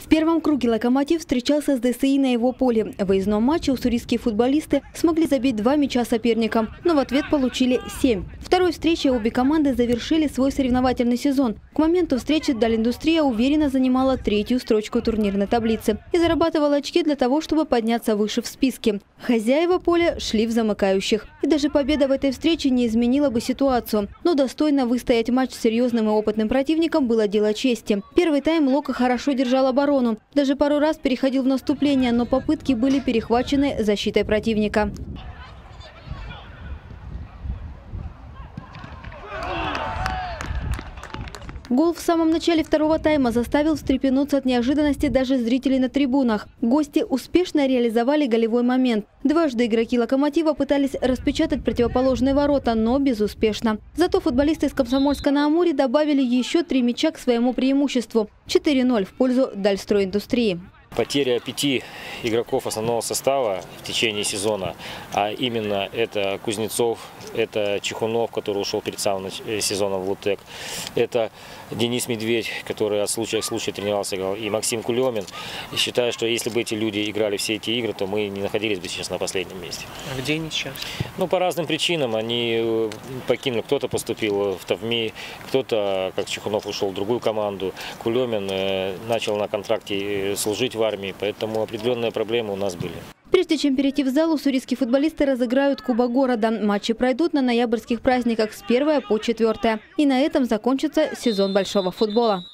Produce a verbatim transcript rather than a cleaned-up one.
В первом круге «Локомотив» встречался с ДСИ на его поле. В выездном матче уссурийские футболисты смогли забить два мяча соперникам, но в ответ получили семь. Второй встречей обе команды завершили свой соревновательный сезон. К моменту встречи Дальиндустрия уверенно занимала третью строчку турнирной таблицы и зарабатывала очки для того, чтобы подняться выше в списке. Хозяева поля шли в замыкающих. И даже победа в этой встрече не изменила бы ситуацию. Но достойно выстоять матч с серьезным и опытным противником было дело чести. Первый тайм Лока хорошо держал оборону. Даже пару раз переходил в наступление, но попытки были перехвачены защитой противника. Гол в самом начале второго тайма заставил встрепенуться от неожиданности даже зрителей на трибунах. Гости успешно реализовали голевой момент. Дважды игроки «Локомотива» пытались распечатать противоположные ворота, но безуспешно. Зато футболисты из Комсомольска-на-Амуре добавили еще три мяча к своему преимуществу – четыре ноль в пользу Дальстройиндустрии. Потеря пяти игроков основного состава в течение сезона, а именно это Кузнецов, это Чехунов, который ушел перед самым сезоном в Лутек, это Денис Медведь, который от случая к случаю тренировался, играл, и Максим Кулемин. И считаю, что если бы эти люди играли все эти игры, то мы не находились бы сейчас на последнем месте. А где они сейчас? Ну, по разным причинам. Они покинули, кто-то поступил в ТАВМИ, кто-то, как Чехунов, ушел в другую команду. Кулемин начал на контракте служить в армии, поэтому определенные проблемы у нас были. Прежде чем перейти в зал, уссурийские футболисты разыграют Кубок города. Матчи пройдут на ноябрьских праздниках с первого по четвёртое. И на этом закончится сезон большого футбола.